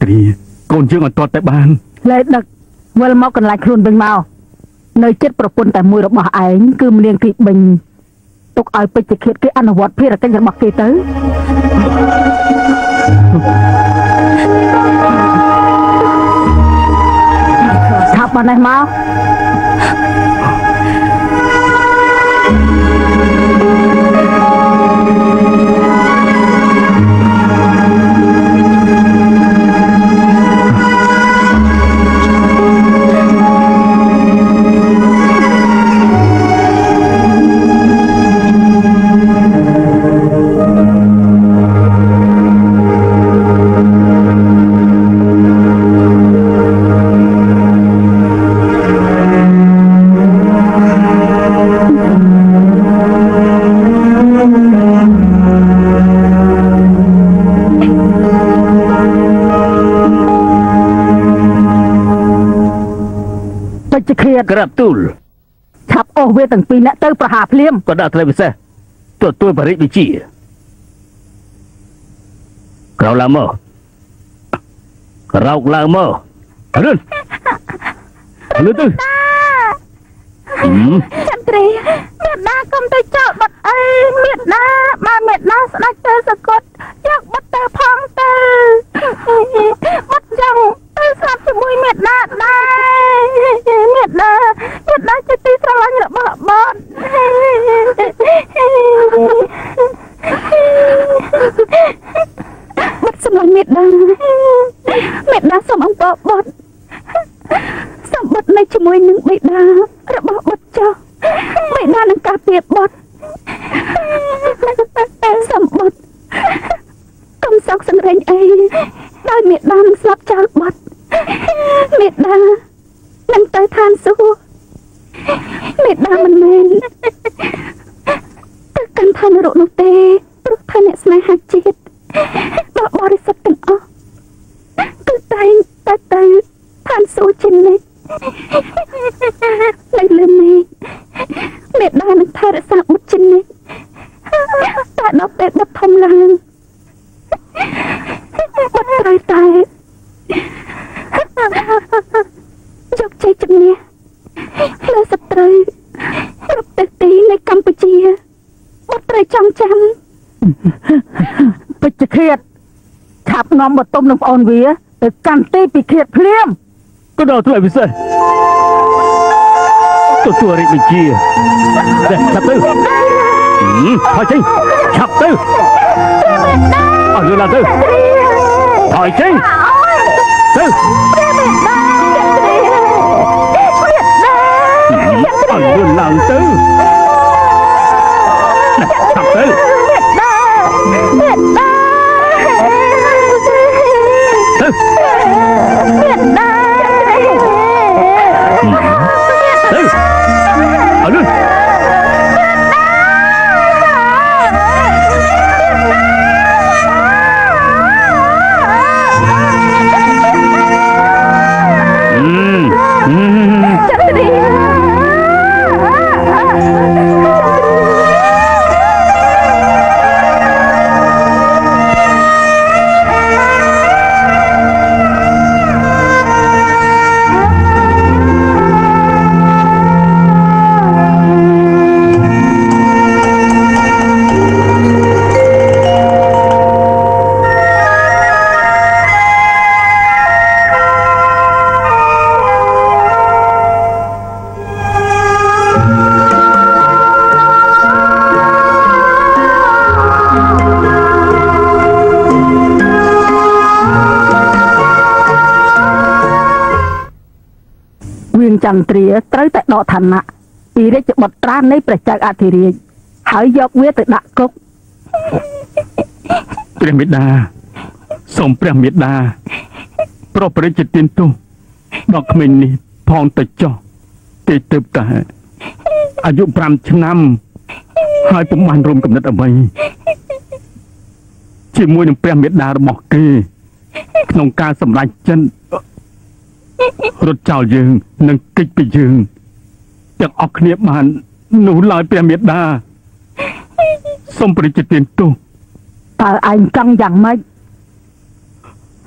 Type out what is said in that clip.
ត្រីកូនយើងអត់ទាត់តែបានលែដឹកវិលមកកន្លែងខ្លួនវិញមកនៅចិត្តប្រពន្ធតែមួយរបស់ឯងគឺម្លៀងទីបិញទុកឲ្យពេជ្ជឃាតគេអនុវត្តភារកិច្ចរបស់គេទៅថាប៉ុណ្ណេះមកក្រាបទូលឆាប់អស់វាទាំងពីរអ្នកទៅប្រហារភ្លាមក៏ដាក់ថ្លៃពិសេសទទួលបរិយាវិជាក្រោកឡើងមកក្រោកឡើងមកលឿនលឿនទៅចន្ទ្រីមេដាកុំទៅចោលបាត់អីមេដាបើមេដាស្ដេចទៅសកត់យកបាត់ទៅផងទៅបាត់ចឹងទៅស្លាប់ជាមួយមេដាដែរមេដាជាទីស្រឡាញ់របស់បាត់បាត់ស្រឡាញ់មេដាសូមអង្គបាត់សម្បត្តិនៅជាមួយនឹងបិតារបស់បុត្រចុះបិតានឹងការពារបុត្រសម្បត្តិកុំសោកសង្រេងអីដោយមេដានឹងស្លាប់ចោលបុត្រមេដានឹងទៅឋានសួគ៌មេដាមិនមែនទៅកាន់ឋាននរកនោះទេព្រោះថាអ្នកស្នេហាជាតិដ៏បរិសុទ្ធទាំងអស់គឺតែងតែទៅឋានសួគ៌ជានិច្ចនៅលើមេដានឹងថែរក្សាបុត្រជានិច្ចតែដល់ពេលបុត្រធំឡើងបុត្រត្រូវតែយកជ័យជំនះលើសត្រូវគ្រប់ទិសទីនៃកម្ពុជាបុត្រត្រូវចងចាំពេជ្ជឃាតឆាប់នាំមកទុំនឹងប្អូនវាទៅកាន់ទីពិឃាតភ្លាមក៏ដល់ថ្លៃពិសេសទទួលរិទ្ធវិជាឆាប់ទៅថយចេញឆាប់ទៅអស់លឿនឡើងទៅថយចេញទៅអស់លឿនឡើងទៅឆាប់ទៅចន្ទ្រាត្រូវតែដកឋានៈពីរាជបុត្រានៃព្រះចៅអធិរាជហើយយកវាទៅដាក់គុកព្រះមេដាសូមព្រះមេដាប្រពរិជ្ជទានទោសដល់ក្មេងនេះផងទៅចុះទេទៅតែអាយុ5ឆ្នាំហើយពុំបានរួមគំនិតអ្វីជាមួយនឹងព្រះមេដារបស់គេក្នុងការសម្រេចចិត្តរត់ចោលយើងនិងគេចពីយើងទាំងអស់គ្នាបាននោះឡើយព្រះមេដាសូមព្រះរាជទានទោសតើឯងចង់យ៉ាងម៉េច